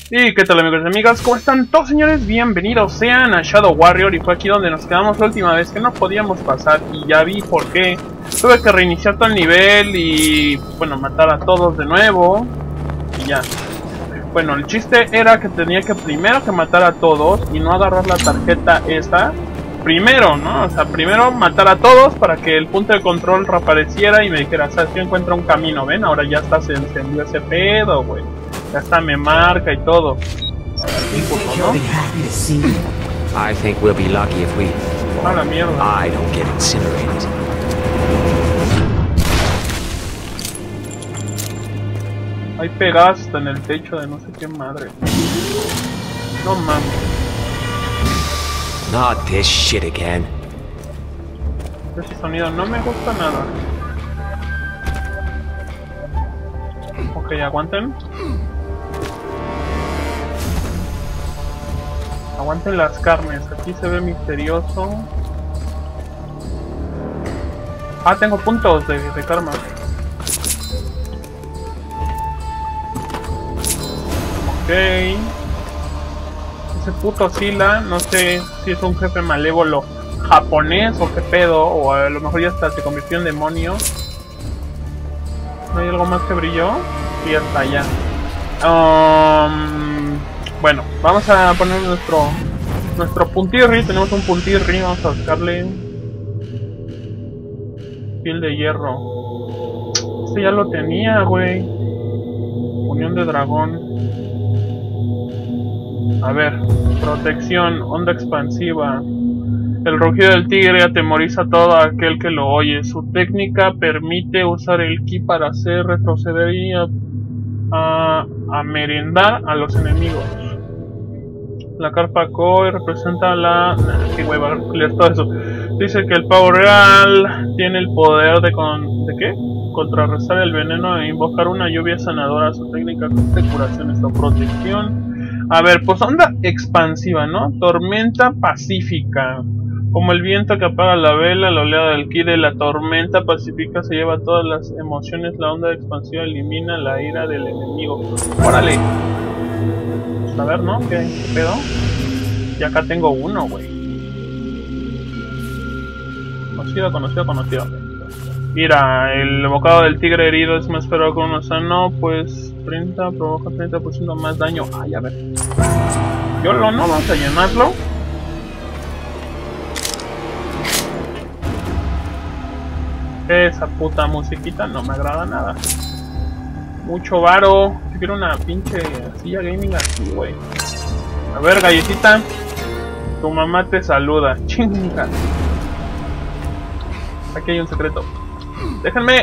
Y qué tal, amigos y amigas, ¿cómo están todos, señores? Bienvenidos sean a Shadow Warrior. Y fue aquí donde nos quedamos la última vez, que no podíamos pasar. Y ya vi por qué. Tuve que reiniciar todo el nivel y, bueno, matar a todos de nuevo. Y ya. Bueno, el chiste era que tenía que primero que matar a todos y no agarrar la tarjeta esta. Primero, ¿no? O sea, primero matar a todos para que el punto de control reapareciera y me dijera, ¿sabes qué? Encuentra un camino, ¿ven? Ahora ya está, se encendió ese pedo, güey. Ya está, me marca y todo. ¿No? I think we'll be lucky if we... A la mierda. I don't get incinerated. Hay pegadas hasta en el techo de no sé qué madre. No mames. Not this shit again. Ese sonido no me gusta nada. Ok, aguanten. Aguanten las carnes, aquí se ve misterioso. Ah, tengo puntos de karma. Ok. Ese puto Sila, no sé si es un jefe malévolo japonés o qué pedo, o a lo mejor ya hasta se convirtió en demonio. ¿No hay algo más que brilló? Y hasta allá. Bueno, vamos a poner nuestro puntirri. Tenemos un puntirri, vamos a buscarle piel de hierro. Este ya lo tenía, güey. Unión de dragón. A ver, protección, onda expansiva. El rugido del tigre atemoriza a todo aquel que lo oye. Su técnica permite usar el ki para hacer retroceder y a merendar a los enemigos. La carpa Koi representa la... qué hueva, leer todo eso. Dice que el pavo real tiene el poder de ¿qué? Contrarrestar el veneno e invocar una lluvia sanadora. Su técnica de curación es la protección. A ver, pues onda expansiva, ¿no? Tormenta pacífica. Como el viento que apaga la vela, la oleada del ki de la tormenta pacífica se lleva todas las emociones. La onda expansiva elimina la ira del enemigo. ¡Órale! Pues a ver, ¿no? ¿Qué pedo? Y acá tengo uno, güey. Conocido. Mira, el bocado del tigre herido es más feroz que uno sano, pues 30 provoca 30% más daño. Ay, a ver. Yo no vamos a llenarlo. Esa puta musiquita no me agrada nada. Mucho varo. Yo quiero una pinche silla gaming así, güey. A ver, galletita. Tu mamá te saluda. Chinga. Aquí hay un secreto. ¡Déjenme!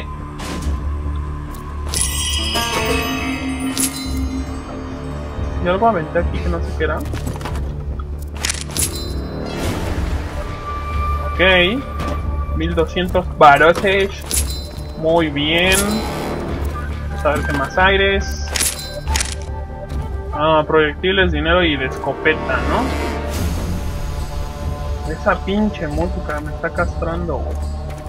Y algo aventé aquí que no sé qué era. Ok. 1200 barotes. Muy bien. Vamos a ver qué más aires. Proyectiles, dinero y de escopeta, ¿no? Esa pinche música me está castrando, güey.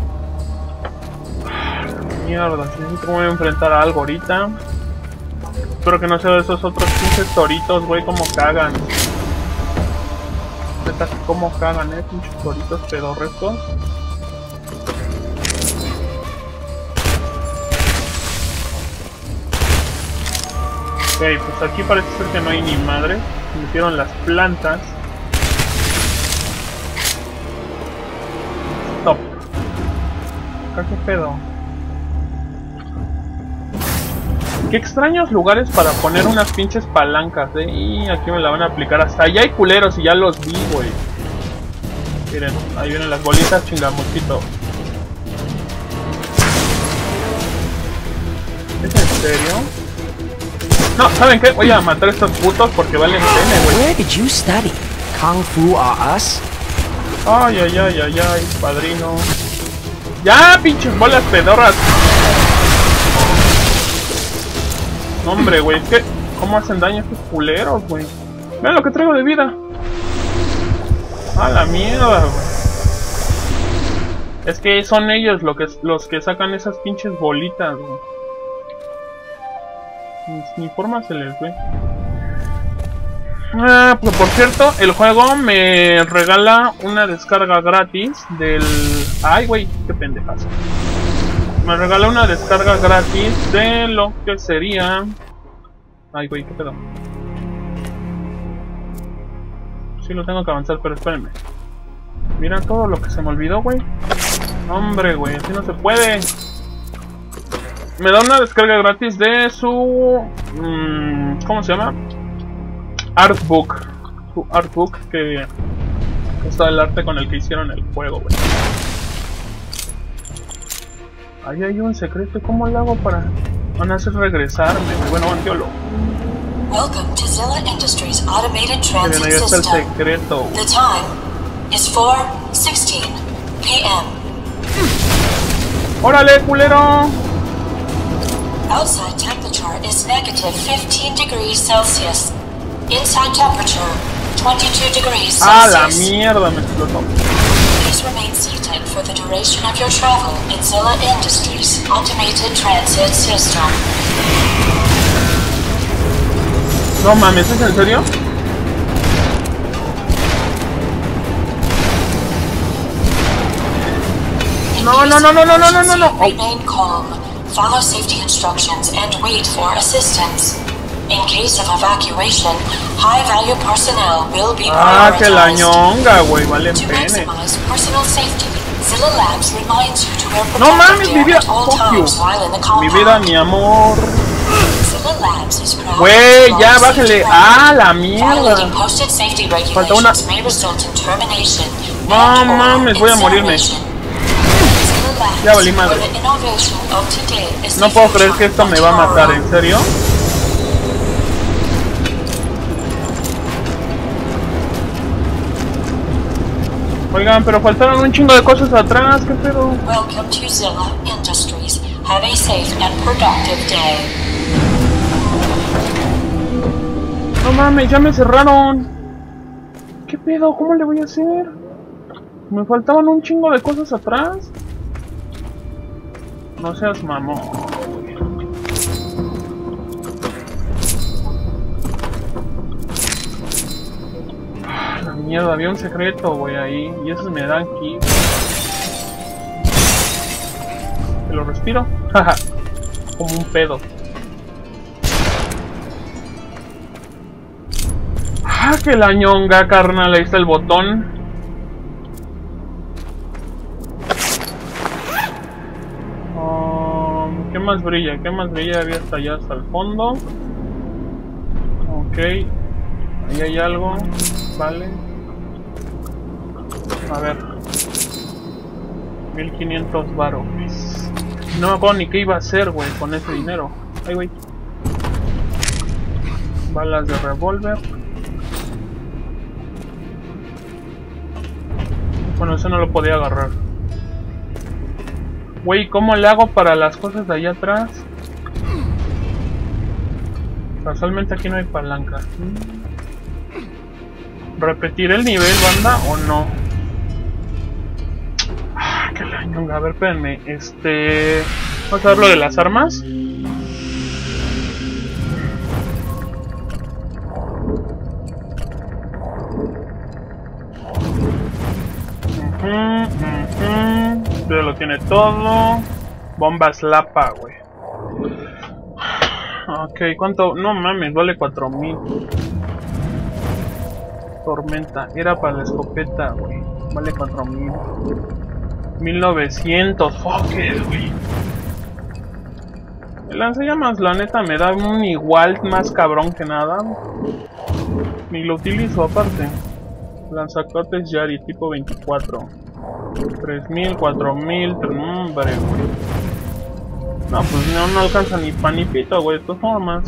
Mierda, si me voy a enfrentar a algo ahorita. Espero que no sea de esos otros pinches toritos, güey, como cagan. Como cagan, pinches toritos pedorrescos. Ok, pues aquí parece ser que no hay ni madre. Se metieron las plantas. Stop. Acá qué pedo. Qué extraños lugares para poner unas pinches palancas, y aquí me la van a aplicar. Hasta allá hay culeros y ya los vi, güey. Miren, ahí vienen las bolitas, chingamusquito. ¿Es en serio? No, ¿saben qué? Voy a matar a estos putos porque valen pena, güey. Where did you study? Kung Fu or us? Ay, padrino. ¡Ya, pinches bolas pedorras! No, hombre, güey, es que... ¿cómo hacen daño estos culeros, güey? Vean lo que traigo de vida. A la mierda, güey. Es que son ellos los que sacan esas pinches bolitas, güey. Ni forma se les ve. Pues por cierto, el juego me regala una descarga gratis del... Ay, güey, qué pendejas. Me regala una descarga gratis de lo que sería... Ay, güey, qué pedo. Sí lo tengo que avanzar, pero espérenme. Mira todo lo que se me olvidó, güey. Hombre, güey, así no se puede. Me da una descarga gratis de su... ¿cómo se llama? Artbook. Su artbook, que está el arte con el que hicieron el juego, güey. Ahí hay un secreto. ¿Cómo lo hago para van a hacer regresarme? Bueno, yo lo... Welcome to Zilla Industries Automated Transit ahí está el System. secreto. The time is 4:16 p.m. ¡Órale, culero! Outside temperature is negative 15 degrees Celsius. Inside temperature 22 degrees Celsius. ¡Ah, la mierda! Me explotó. Please remain seated for the duration of your travel in Zilla Industries Automated Transit System. No mames, ¿es en serio? No. Remain calm. Follow safety instructions and wait for assistance. In case of evacuation, high-value personnel will be Ah, prioritized. que la ñonga, güey, vale To pene. maximize personal safety, Zilla Labs reminds you to wear No protective mames, mi gear vida, at all fuck you. times while in the Mi compound. vida, mi amor. Zilla Labs is proud Güey, to ya follow bájale. safety Ah, la regulations. Violating mierda. posted safety Falta una. regulations may result in termination No and/or mames, voy a morirme. incineration. Zilla Labs, Ya valí madre. where the innovation of today is No the puedo creer future que esto of me va a matar, tomorrow. ¿en serio? Oigan, pero faltaron un chingo de cosas atrás, ¿qué pedo? Welcome to Zilla Industries. Have a safe and productive day. No mames, ya me cerraron. ¿Qué pedo? ¿Cómo le voy a hacer? Me faltaban un chingo de cosas atrás. No seas mamón. La mierda, había un secreto, güey, ahí. Y esos me dan aquí. ¿Te lo respiro? Jaja. Como un pedo. Ah, que la ñonga, carnal. Ahí está el botón. ¿Qué más brilla? ¿Qué más brilla? Había hasta allá, hasta el fondo. Ok. Ahí hay algo. Vale. A ver. 1500 varos. No me acuerdo ni qué iba a hacer, güey, con ese dinero. Ay, güey. Balas de revólver. Bueno, eso no lo podía agarrar. Güey, ¿cómo le hago para las cosas de allá atrás? Casualmente aquí no hay palanca. ¿Repetir el nivel, banda, o no? Ah, qué la ñonga. A ver, espérenme. Vamos a ver lo de las armas. Pero lo tiene todo. Bombas Lapa, güey. Ok, ¿cuánto? No mames, vale 4000. Tormenta, era para la escopeta, güey. Vale 4000. 1900, fuck it, güey. El lanzallamas, la neta, me da un igual más cabrón que nada. Ni lo utilizo aparte. Lanzacotes Yari, tipo 24. 3000, 4000, hombre, güey. No, pues no alcanza ni pan ni pito, güey, de todas formas.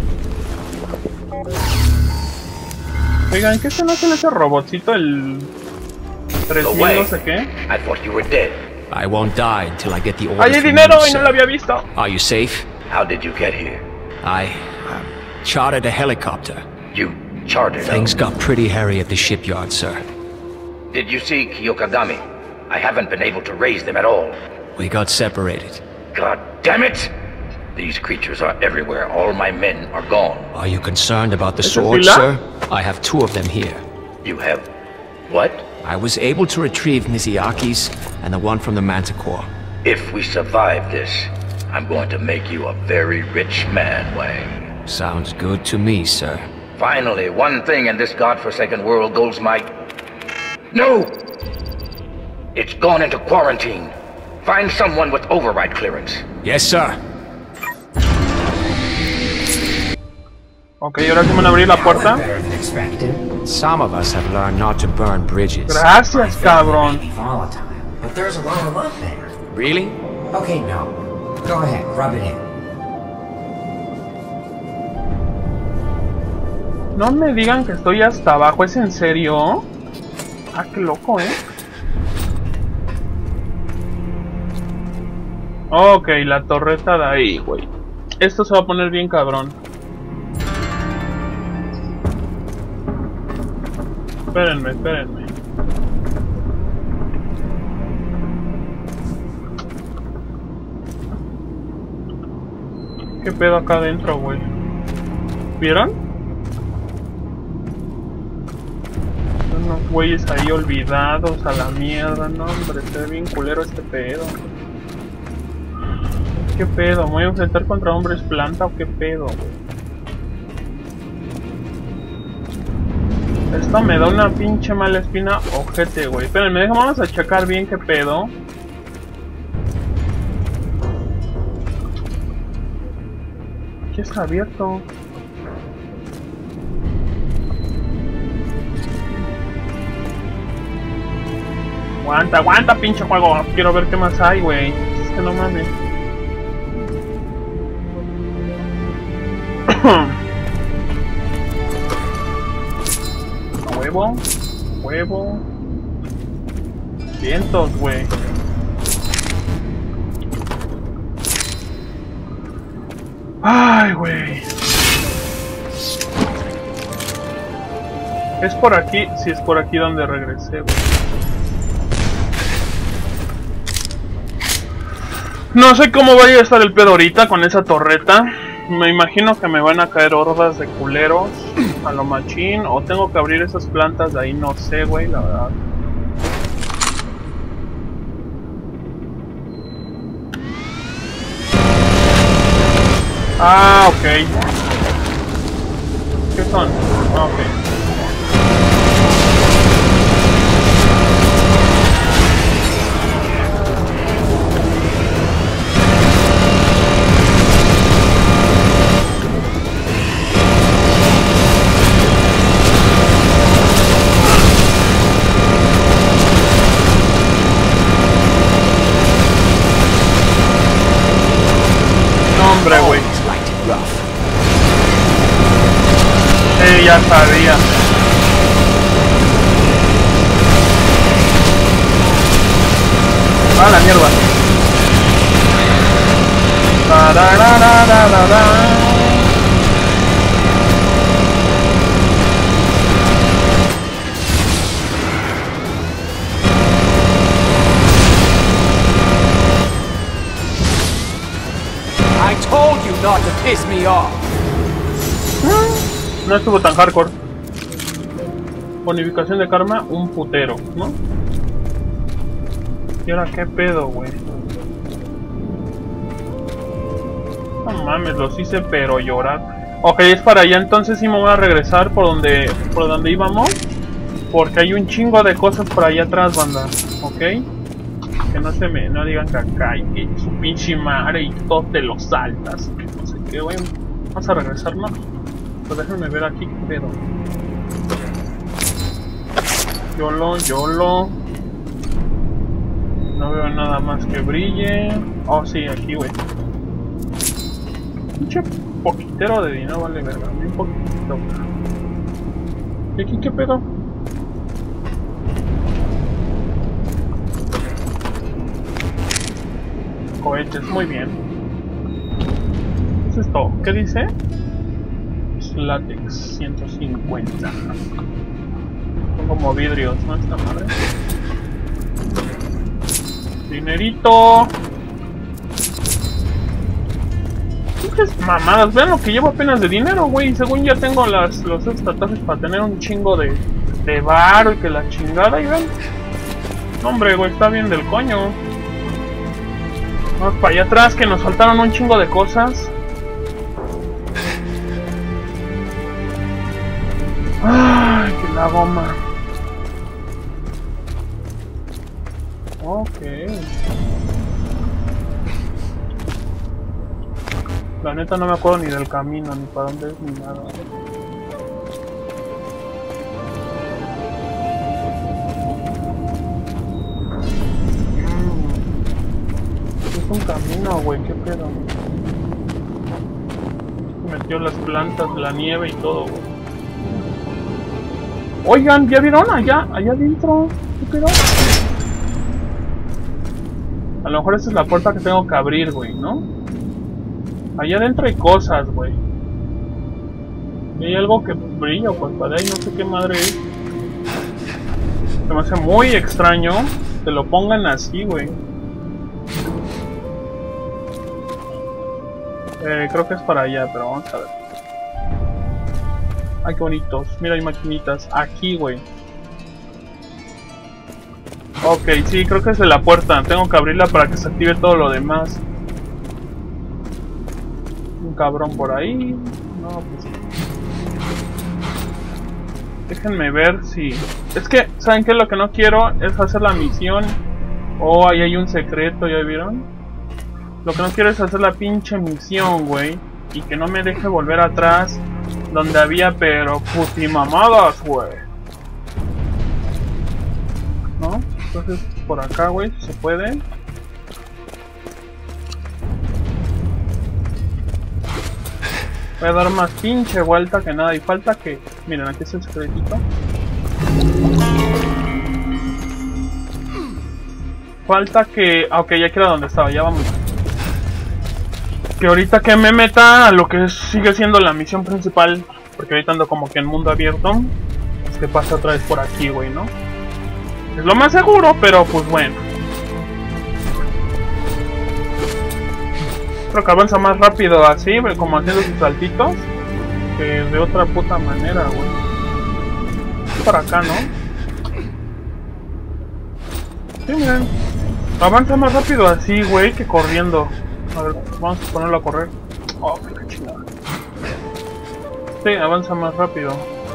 Oigan, ¿qué se no hace ese robotcito? El 3000 no sé qué. I thought you were dead. I won't die until I get the orders ¡Ay, hay from dinero! you, Y no sir. lo había visto. Are you safe? How did you get here? I chartered a helicopter. You chartered Things got pretty hairy at the shipyard, sir. Did you see Kyokadami? I haven't been able to raise them at all. We got separated. God damn it! These creatures are everywhere. All my men are gone. Are you concerned about the ¿Es swords, Fila? sir? I have 2 of them here. You have... what? I was able to retrieve Miziaki's and the one from the Manticore. If we survive this, I'm going to make you a very rich man, Wang. Sounds good to me, sir. Finally, one thing in this godforsaken world goes my... No! It's gone into quarantine. Find someone with override clearance. Yes, sir. Ok, ahora sí van a abrir la puerta. Better than expected. Some of us have learned not to burn bridges. Gracias, cabrón. Volatile, but there's a lot of love there. Really? Okay, no. Go ahead, rub it in. No me digan que estoy hasta abajo, ¿es en serio? Ah, qué loco, Ok, la torreta de ahí, güey. Esto se va a poner bien cabrón. Espérenme, espérenme. ¿Qué pedo acá adentro, güey? ¿Vieron? Unos güeyes ahí olvidados a la mierda. No, hombre, se ve bien culero este pedo. ¿Qué pedo? ¿Me voy a enfrentar contra hombres planta o qué pedo, güey? Esto me da una pinche mala espina, ojete, güey. Espérenme, vamos a checar bien qué pedo. Aquí está abierto. Aguanta, aguanta, pinche juego. Quiero ver qué más hay, güey. Es que no mames. Huevo, huevo. Vientos, güey. Ay, güey. Es por aquí, sí es por aquí donde regresé, güey. No sé cómo vaya a estar el pedo ahorita con esa torreta. Me imagino que me van a caer hordas de culeros a lo machín. O tengo que abrir esas plantas de ahí, no sé, güey, la verdad. Ah, ok. ¿Qué son? Ah, ok. Hombre, güey. Ya sabía. Ah, la mierda. I told you not to piss me off. No estuvo tan hardcore. Bonificación de karma, un putero, ¿no? ¿Y ahora qué pedo, güey? No mames, los hice pero llorar. Ok, es para allá, entonces sí me voy a regresar por donde íbamos. Porque hay un chingo de cosas por allá atrás, banda. Ok. Que no digan que acá hay que su pinche madre y todo te lo saltas. No sé qué, güey. Vamos a regresar, ¿no? Pues déjenme ver aquí qué pedo. YOLO. No veo nada más que brille. Oh, sí, aquí, güey. Pinche poquitero de dinero, vale verga. Un poquito. ¿Y aquí qué pedo? Cohetes, muy bien. ¿Qué es esto? ¿Qué dice? Látex 150. Son como vidrios, ¿no? Esta madre. Dinerito. pinches mamadas. Vean lo que llevo apenas de dinero, güey. Según ya tengo los tatuajes para tener un chingo de varo y que la chingada. Y ven. No, hombre, güey, está bien del coño. Vamos para allá atrás que nos faltaron un chingo de cosas. Ay, que la goma. Ok. La neta no me acuerdo ni del camino, ni para dónde es, ni nada. Es un camino, güey, qué pedo. Metió las plantas, la nieve y todo, güey. Oigan, ¿ya vieron? Allá adentro. ¿Qué pedo? A lo mejor esa es la puerta que tengo que abrir, güey, ¿no? Allá adentro hay cosas, güey. Y hay algo que brilla, pues para ahí no sé qué madre es. Se me hace muy extraño que lo pongan así, güey. Creo que es para allá, pero vamos a ver. Ay, qué bonitos. Mira, hay maquinitas. Aquí, güey. Ok, sí, creo que es de la puerta. Tengo que abrirla para que se active todo lo demás. Un cabrón por ahí. No, pues... Déjenme ver si... Es que, ¿saben qué? Lo que no quiero es hacer la misión. Oh, ahí hay un secreto, ¿ya vieron? Lo que no quiero es hacer la pinche misión, güey. Y que no me deje volver atrás. Donde había, pero putimamadas, güey. ¿No? Entonces, por acá, güey, si se puede. Voy a dar más pinche vuelta que nada. Y falta que... Miren, aquí es el secretito. Falta que... Ah, ok, ya queda donde estaba, ya vamos. Que ahorita que me meta a lo que sigue siendo la misión principal. Porque ahorita ando como que en mundo abierto. Es que pasa otra vez por aquí, güey, ¿no? Es lo más seguro, pero pues bueno. Creo que avanza más rápido así, como haciendo sus saltitos. Que de otra puta manera, güey. Es por acá, ¿no? Sí, miren. Avanza más rápido así, güey, que corriendo. A ver, vamos a ponerlo a correr. Oh, qué chingada. Sí, avanza más rápido.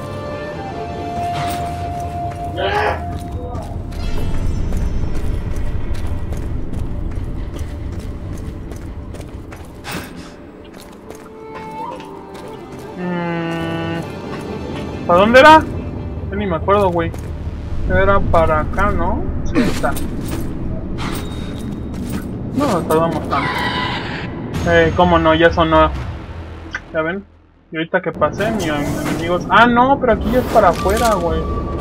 ¿Para dónde era? Yo ni me acuerdo, güey. Era para acá, ¿no? Sí, está. No nos tardamos tanto. Cómo no, ya sonó. ¿Ya ven? Y ahorita que pasé, mis enemigos... Ah, no, pero aquí ya es para afuera, güey.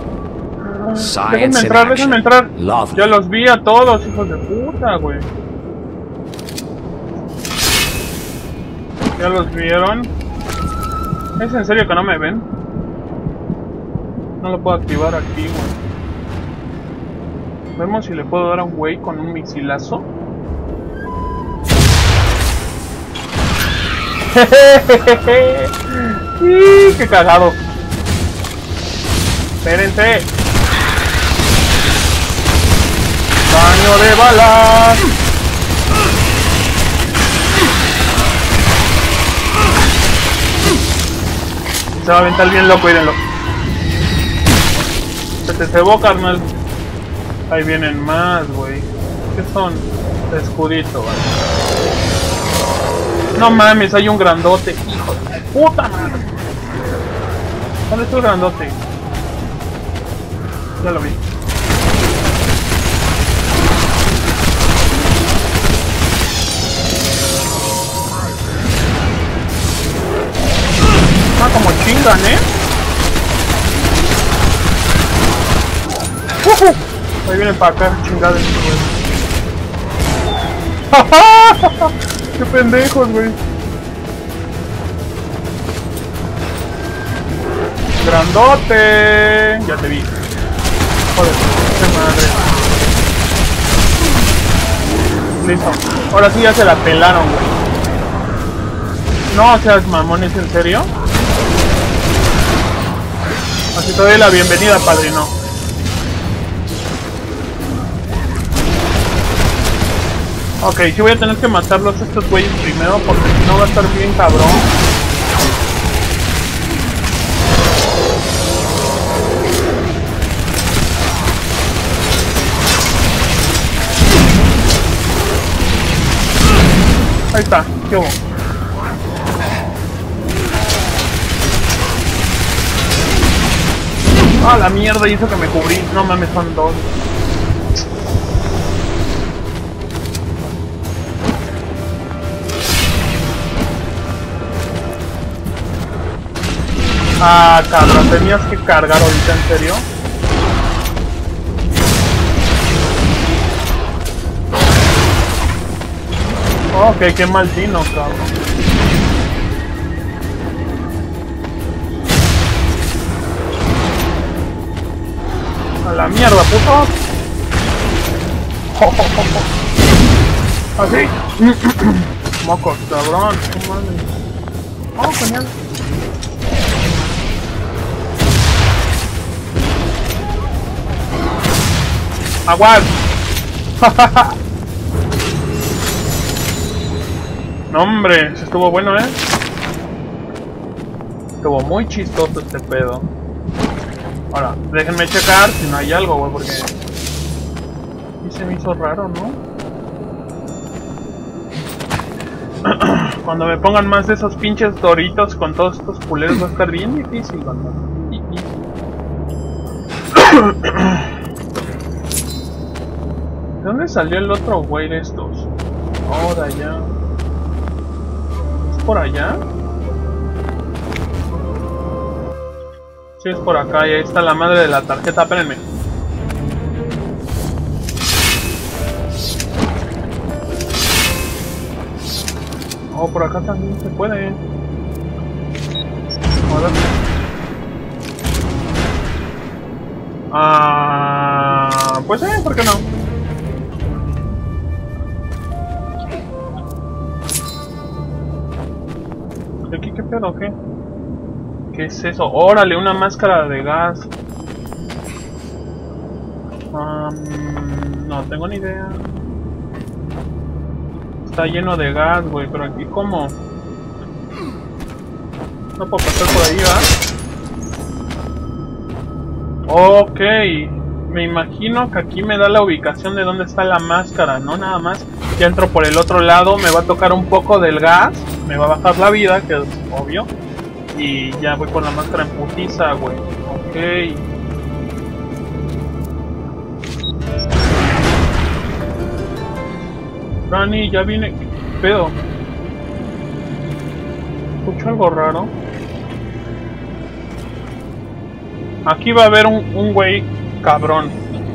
Déjenme entrar. Ya los vi a todos, hijos de puta, güey. ¿Ya los vieron? ¿Es en serio que no me ven? No lo puedo activar aquí, güey. Vemos si le puedo dar a un güey con un misilazo. ¡Qué cagado! Espérense. Daño de balas. Se va a aventar bien loco, mírenlo. Se te cebó, carnal. Ahí vienen más, güey. ¿Qué son? Escudito, vale. No mames, hay un grandote. Hijo de puta madre. ¿Dónde está el grandote? Ya lo vi. Ah, como chingan, Ahí vienen para acá, chingada. ¡Qué pendejos, güey! ¡Grandote! Ya te vi. Joder, qué madre. Listo. Ahora sí ya se la pelaron, güey. No seas mamón, ¿es en serio? Así te doy la bienvenida, padrino. Ok, sí voy a tener que matarlos a estos güeyes primero porque si no va a estar bien cabrón. Ahí está, ¿qué hubo? Ah, la mierda, hizo que me cubrí. No mames, son dos. Ah, cabrón, tenías que cargar ahorita, ¿en serio? Ok, qué mal tino, cabrón. A la mierda, puto. Así. Mocos, cabrón. Oh, genial. Aguas. No, hombre, estuvo bueno, Estuvo muy chistoso este pedo. Ahora, déjenme checar si no hay algo, güey, porque... Y se me hizo raro, ¿no? Cuando me pongan más de esos pinches doritos con todos estos culeros va a estar bien difícil, banda. ¿De dónde salió el otro güey de estos? Oh, de allá. ¿Es por allá? Sí, es por acá y ahí está la madre de la tarjeta, espérenme. Oh, por acá también se puede. Ahora. Pues ¿por qué no? ¿Aquí qué pedo o qué? ¿Qué es eso? ¡Órale! Una máscara de gas. No tengo ni idea. Está lleno de gas, güey, pero aquí ¿cómo? No puedo pasar por ahí, ¿va? Ok. Me imagino que aquí me da la ubicación de dónde está la máscara, ¿no? Nada más. Ya entro por el otro lado, me va a tocar un poco del gas. Me va a bajar la vida, que es obvio. Y ya voy con la máscara en putiza, güey. Ok. Rani, ya vine. ¿Qué pedo? Escucho algo raro. Aquí va a haber un güey cabrón.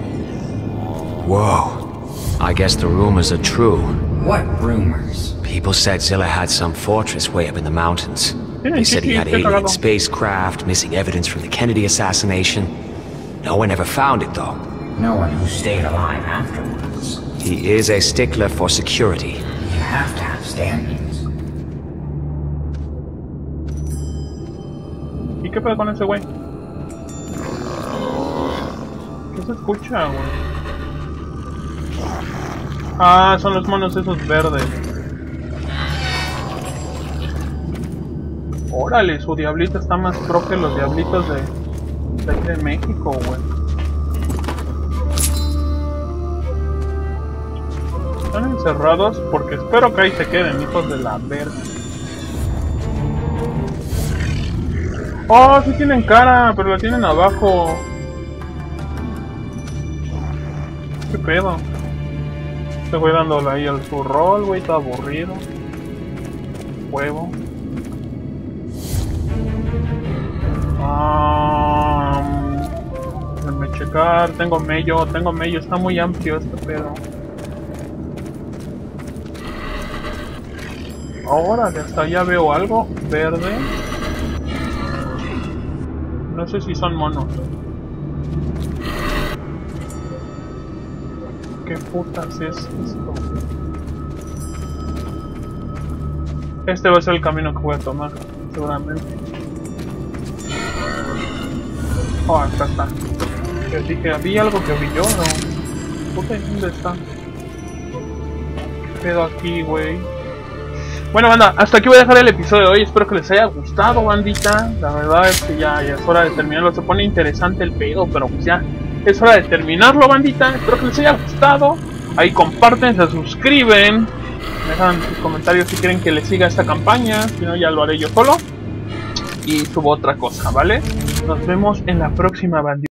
Whoa. I guess the rumors are true. What rumors? People said Zilla had some fortress way up in the mountains. They said he had alien spacecraft, missing evidence from the Kennedy assassination. No one ever found it, though. No one who stayed alive afterwards. He is a stickler for security. You have to have standards. ¿Y qué pedo con ese güey? ¿Qué se escucha, güey? Ah, son los monos esos verdes. Órale, su diablito está más pro que los diablitos de México, güey. Están encerrados porque espero que ahí se queden, hijos de la verga. Oh, sí tienen cara, pero la tienen abajo. ¿Qué pedo? Te voy dándole ahí al su rol, güey, está aburrido. Huevo. Déjenme checar, tengo mello, está muy amplio este pedo. Ahora de hasta allá veo algo verde. No sé si son monos. ¿Qué putas es esto? Este va a ser el camino que voy a tomar, seguramente. Oh, acá está. Yo dije, había algo que vi yo, ¿no? Puta, ¿dónde está? ¿Qué pedo aquí, güey? Bueno, banda, hasta aquí voy a dejar el episodio de hoy. Espero que les haya gustado, bandita. La verdad es que ya es hora de terminarlo. Se pone interesante el pedo, pero pues ya es hora de terminarlo, bandita. Espero que les haya gustado. Ahí comparten, se suscriben. Me dejan sus comentarios si quieren que les siga esta campaña. Si no, ya lo haré yo solo. Y subo otra cosa, ¿vale? Nos vemos en la próxima, bandita.